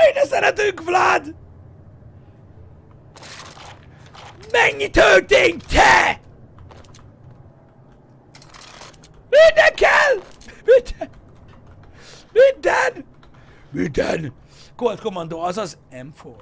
Jaj, de szeretünk, Vlad! Mennyi történt, te? Minden kell! Minden! Minden! Minden! Colt Commando, azaz M4.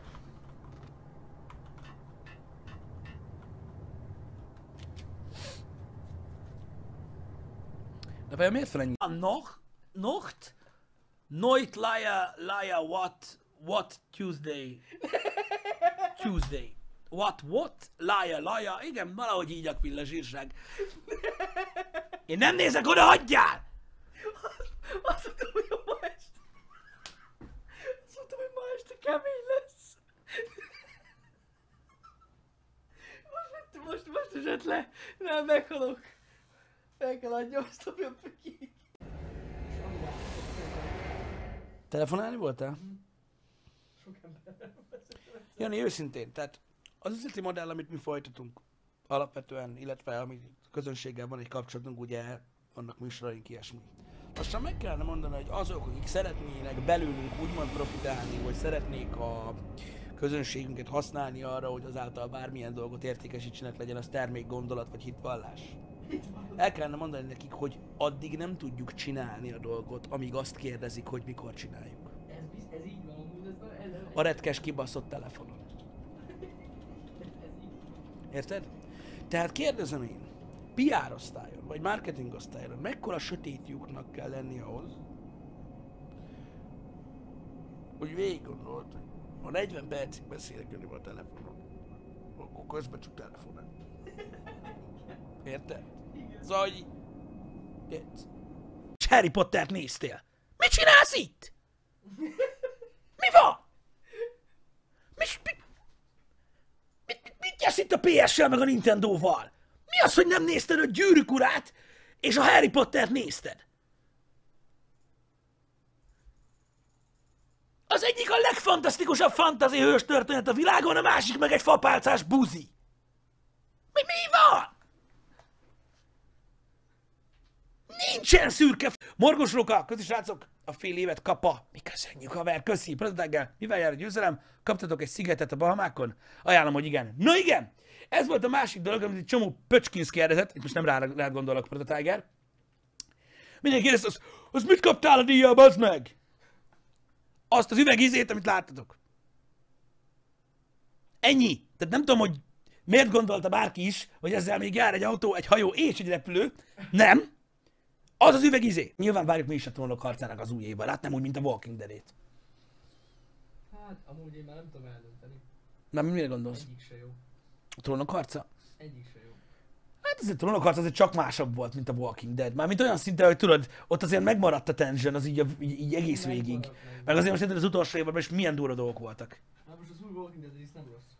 De vajon miért fel ennyi? Nocht? Noit Laya what Tuesday? Tuesday. What? Laya. Igen, valahogy így akvill a zsírság. Én nem nézek oda, hagyjál! Azt mondtam, hogy ma este... Azt mondtam, hogy ma este kemény lesz. Most esett le. Nem, meghalok. Meg kell adjam azt a pöpökig. Telefonálni voltál? Sok ember. Jani, őszintén, tehát az üzleti modell, amit mi folytatunk alapvetően, illetve ami közönséggel van egy kapcsolatunk, ugye vannak műsoraink, ilyesmi. Lassan meg kellene mondani, hogy azok, akik szeretnének belőlünk úgymond profitálni, vagy szeretnék a közönségünket használni arra, hogy azáltal bármilyen dolgot értékesítsenek, legyen az termék, gondolat vagy hitvallás. El kellene mondani nekik, hogy addig nem tudjuk csinálni a dolgot, amíg azt kérdezik, hogy mikor csináljuk. Ez így van, amúgy ez A retkes kibaszott telefonon. Érted? Tehát kérdezem én, PR osztályon, vagy marketing osztályon, mekkora sötét lyuknak kell lenni ahhoz, hogy végig gondolt, hogy ha 40 percig beszélek a telefonon, akkor közben csak telefonál. Érted? Szóval, hogy... Harry Pottert néztél. Mit csinálsz itt? Mi van? Mit jársz itt a PS-sel meg a Nintendo-val? Mi az, hogy nem nézted a Gyűrűk Urát és a Harry Pottert nézted? Az egyik a legfantasztikusabb fantasy hős történet a világon, a másik meg egy fapálcás buzi. Mi van? Nincsen szürke... Morgos Róka, köszi srácok, a fél évet kapa. Mi köszönjük, haver, köszi, Predatággel. Mivel jár a győzelem? Kaptatok egy szigetet a Bahamákon? Ajánlom, hogy igen. Na igen! Ez volt a másik dolog, amit egy csomó pöcskinsz kérdezett, itt most nem rá gondolok, Predatáger. Mindenki kérdezte, az mit kaptál a díjjal, bazd meg? Azt az üvegízét, amit láttatok. Ennyi. Tehát nem tudom, hogy miért gondolta bárki is, hogy ezzel még jár egy autó, egy hajó és egy repülő. Nem. Az az üvegizé. Nyilván várjuk mi is a Trónok harcának az új évvel, hát nem úgy, mint a Walking Dead-ét. Hát, amúgy én már nem tudom eldönteni. Nem, mire gondolsz? Egyik se jó. A Trónok harca? Egyik se jó. Hát ez a Trónok harca azért csak másabb volt, mint a Walking Dead. Mármint olyan szinten, hogy tudod, ott azért megmaradt a tension, az így egész végig. Meg azért most szerintem az utolsó évben is milyen durva dolgok voltak. Hát most az új Walking Dead rész nem rossz.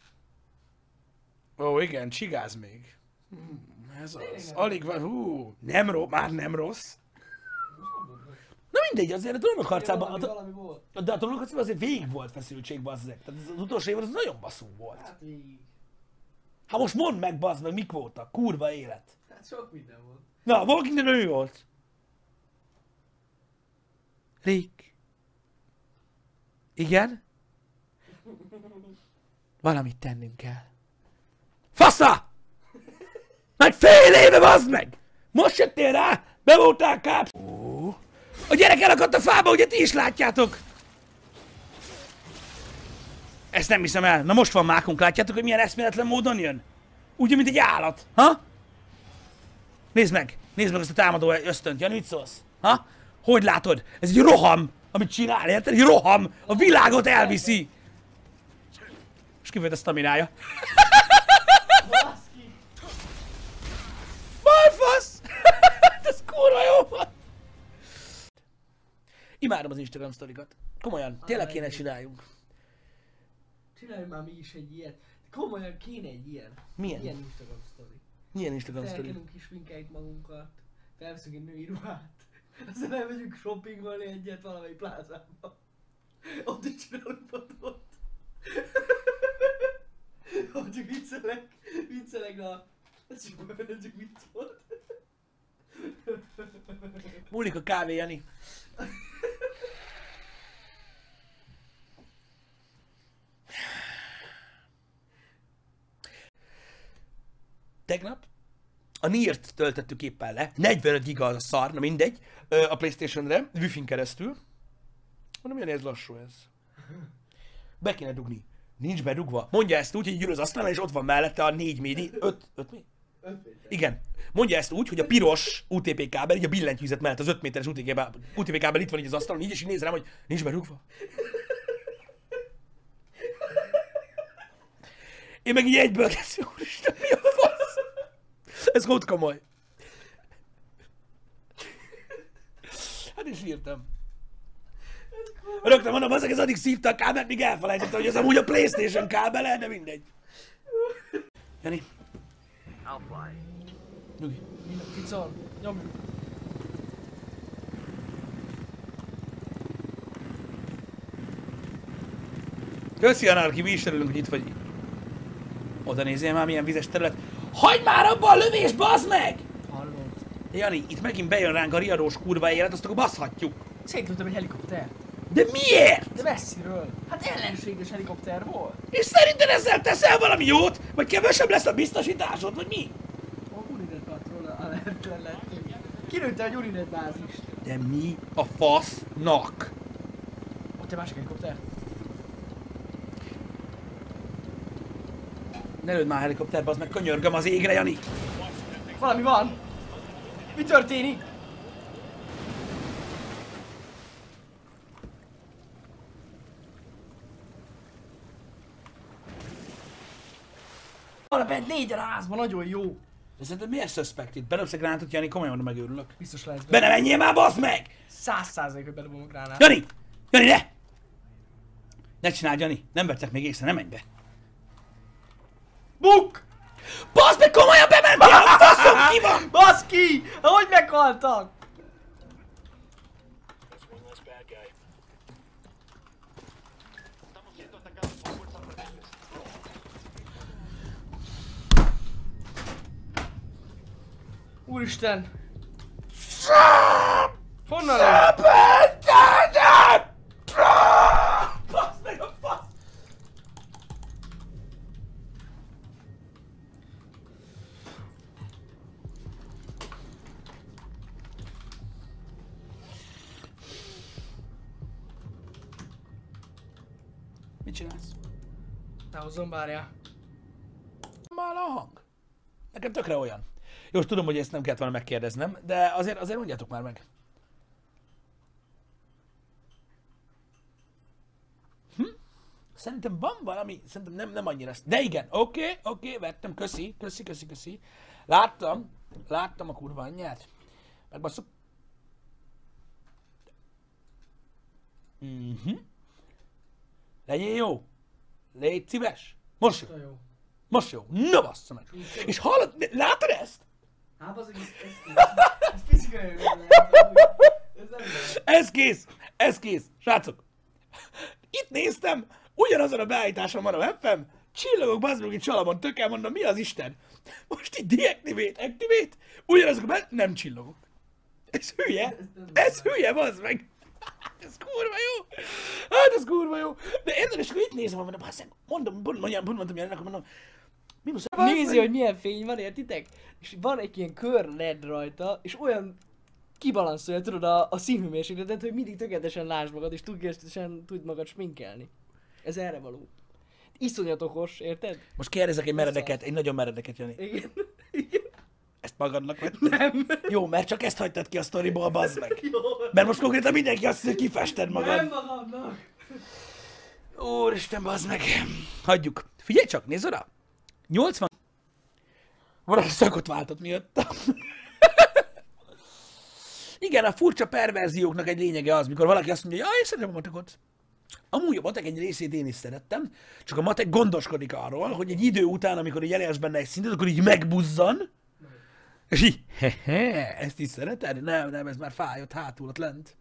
Ó, igen, csigáz még. Ez az. Alig van, nem rossz, már nem rossz. Na mindegy, azért a Trónok harcában... Valami volt. De a Trónok harcában azért végig volt feszültség, bazzeg. Tehát az utolsó évben az nagyon baszó volt. Hát végig. Hát most mondd meg, bazd meg, mik voltak? Kurva élet. Hát sok minden volt. Na, Walking Dead mi volt? Rick. Igen? Valamit tennünk kell. Fasza! Meg fél éve, bazd meg! Most jöttél rá? Be voltál káp... A gyerek elakadt a fába, ugye ti is látjátok? Ezt nem hiszem el. Na most van mákunk, látjátok, hogy milyen eszméletlen módon jön? Úgy, mint egy állat, ha? Nézd meg azt a támadó ösztönt, Jani, mit szólsz? Ha? Hogy látod? Ez egy roham, amit csinál, érted? Egy roham, a világot elviszi. És kivőtt a staminája. Baszki! Balfasz! Ez kurva jó volt! Imádom az Instagram sztorikat. Komolyan, tényleg kéne csináljunk. Csináljunk már mi is egy ilyet. Komolyan kéne egy ilyen. Milyen? Ilyen Instagram sztori. Milyen Instagram sztori? Felkenünk kis minkáit magunkat. Felveszünk egy női ruhát. Aztán elmegyünk shoppingolni egyet valamelyik plázába. Ott is csinálunk fotót. Hogy csak viccelek, na. Ez csak vicc volt. Múlik a kávé, Jani. tegnap a Niert töltöttük éppen le, 45 giga az a szar, na mindegy, a Playstation-re, Wi-Fi-n keresztül. Mondom, milyen ez lassú ez. Be kéne dugni. Nincs bedugva. Mondja ezt úgy, hogy ül az asztalon, és ott van mellette a 4 médi, 5 mi? Igen. Mondja ezt úgy, hogy a piros UTP kábel, így a billentyűzet mellett az 5 méteres UTP kábel itt van így az asztalon, így, és így néz rám, hogy nincs bedugva. Én meg így egyből kezdtem, úristen, mi a fasz? Ez volt komoly. Hát is írtam. Rögtön mondom, azok az addig szívta a kábelt, míg elfelejtette, hogy ez amúgy a Playstation kábele, de mindegy. Jani. Nyugi. Kicol, nyomjuk. Köszi, Anarki, mi is örülünk, hogy itt vagy. Oda nézzél már, milyen vizes terület. Hagyd már abba a lövést, bazd meg! Hallod. Jani, itt megint bejön ránk a riadós kurva élet, azt akkor baszhatjuk. Szétlőttem egy helikopter. De miért? De messziről. Hát ellenséges helikopter volt. És szerinted ezzel teszel valami jót? Vagy kevesebb lesz a biztosításod, vagy mi? A United Patrol alertlen lettünk. Kilőtte a United bázist. De mi a fasznak? Ott egy másik helikopter. Ne lőd már helikopterbe, az meg könyörgöm az égre, Jani. Valami van. Mi történik? Van bent 4 a házban, nagyon jó. De szerintem miért suspect itt? Bedobsz egy gránátot, Jani, komolyan mondom, megőrülök. Biztos lesz Be ne menjél már, bazd meg! 100% hogy bedobom a gránát. Jani! Jani, ne! Ne csináld, Jani, nem vettek még észre, nem menj be. Buk! Bazd meg, komolyan bementél, a faszom ki van! Baszki! Ahogy meghaltak! Úristen! Honnan lett? Bazd meg a fasz! Mit csinálsz? Ne hozzon, várjál. Már a hang. Nekem tökre olyan. Jó, tudom, hogy ezt nem kellett volna megkérdeznem, de azért mondjátok már meg. Szerintem van valami, szerintem nem annyira. De igen, oké, vettem, köszi. Láttam a kurva anyját. Megbasszuk. Legyél jó. Légy szíves. Most jó. Jó. Most jó. Na bassza meg. És hallod, látod ezt? Hát az ez fizikai ez nem lehet. Ez kész. Srácok. Itt néztem, ugyanazon a beállításon van a webcam, csillagok, bazd meg, itt Salamon tökkel, mondom, mi az Isten? Most itt deactivate, ugyanazok nem csillagok. Ez hülye, bazd meg. Ez kurva jó. Hát ez kurva jó. De érted, és akkor itt nézem, mondom, mondom, Janinak, mondom, mínusz, Nézi, hogy milyen fény van, értitek? És van egy ilyen kör LED rajta, és olyan kibalanszolja, tudod, a színhőmérsékletet, hogy mindig tökéletesen lásd magad, és tökéletesen tud magad sminkelni. Ez erre való. Iszonyat okos, érted? Most kérdezek egy nagyon meredeket, Jani. Igen. Ezt magadnak vetted? Nem. Jó, mert csak ezt hagytad ki a sztoriból, bazd meg. Jó. Mert most konkrétan mindenki azt hiszi, hogy kifested magad. Nem magamnak. Úristen, bazd meg. Hagyjuk. Figyelj csak, nézd oda. 80... Valaki szakot váltott miatt. Igen, a furcsa perverzióknak egy lényege az, mikor valaki azt mondja, én szeretem a matekot. Amúgy a matek egy részét én is szerettem, csak a matek gondoskodik arról, hogy egy idő után, amikor így elérsz benne egy szintet, akkor így megbuzzan, és így, ezt is szereted? Nem, ez már fájott hátul ott lent.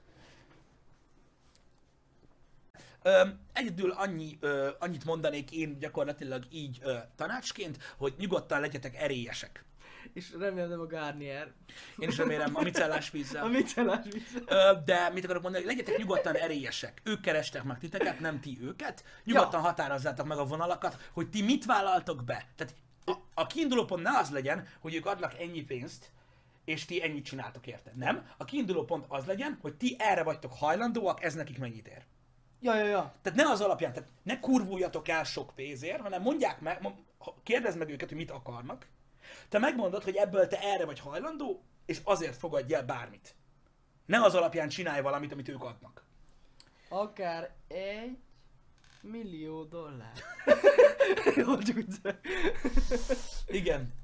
Egyedül annyit mondanék én gyakorlatilag így tanácsként, hogy nyugodtan legyetek erélyesek. És remélem nem a Garnier. Én is remélem, a micellás vízzel. A micellás vízzel. De mit akarok mondani, legyetek nyugodtan erélyesek. Ők kerestek meg titeket, nem ti őket. Nyugodtan határozzátok meg a vonalakat, hogy ti mit vállaltok be. Tehát a kiinduló pont ne az legyen, hogy ők adnak ennyi pénzt, és ti ennyit csináltok érte. Nem. A kiinduló pont az legyen, hogy ti erre vagytok hajlandóak, ez nekik mennyit ér. Ja. Tehát ne az alapján, tehát ne kurvuljatok el sok pénzért, hanem mondják meg, kérdezd meg őket, hogy mit akarnak. Te megmondod, hogy ebből te erre vagy hajlandó, és azért fogadj el bármit. Ne az alapján csinálj valamit, amit ők adnak. Akár $1 millió. Jó, csak úgy. Igen.